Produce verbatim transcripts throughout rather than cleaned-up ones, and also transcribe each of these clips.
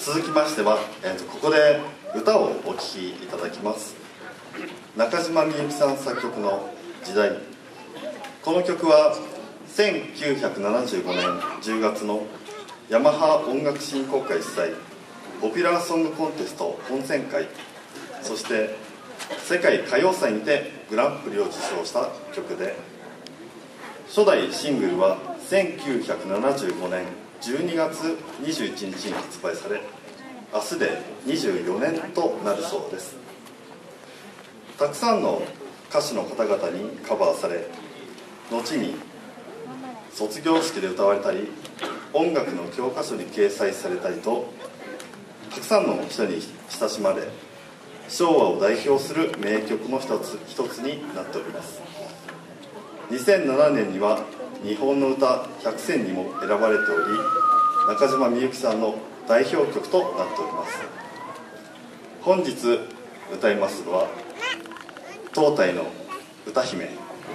続きましては、えー、とここで歌をお聴きいただきます。中島みゆきさん作曲の時代。この曲はせんきゅうひゃくななじゅうごねんじゅうがつのヤマハ音楽振興会主催ポピュラーソングコンテスト本選会、そして世界歌謡祭にてグランプリを受賞した曲で、初代シングルはせんきゅうひゃくななじゅうごねんじゅうにがつにじゅういちにちに発売され、明日でにじゅうよねんとなるそうです。たくさんの歌手の方々にカバーされ、後に卒業式で歌われたり音楽の教科書に掲載されたりと、たくさんの人に親しまれ、昭和を代表する名曲の一つ一つになっております。にせんななねんには日本の歌ひゃくせんにも選ばれており、中島みゆきさんの代表曲となっております。本日歌いますのは東大の歌姫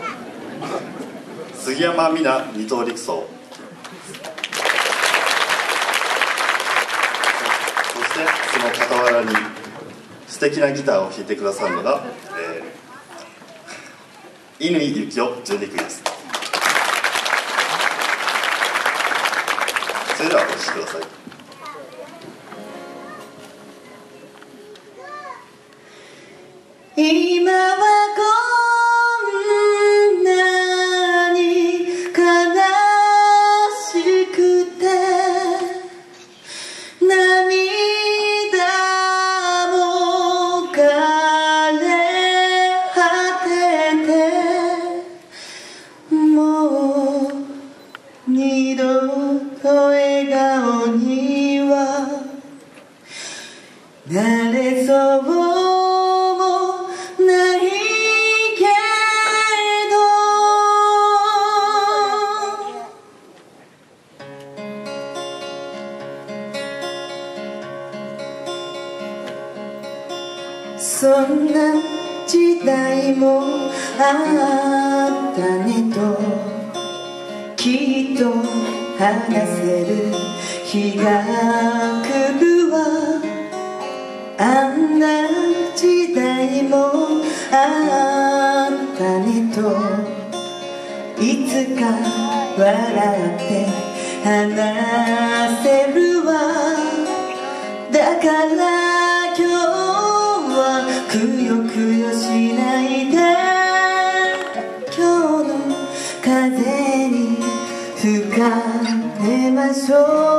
杉山美奈二等陸曹、そしてその傍らに素敵なギターを弾いてくださるのが、えー、乾友紀夫準陸です。それではお聴きください。 今はこんなに悲しくて、涙も枯れ果てて、もう二度と笑顔にはなれそうそんな時代もあったねと、きっと話せる日が来るわ。あんな時代もあったねと、いつか笑って話せるわ。だから今日くよくよしないで、今日の風に吹かれましょう。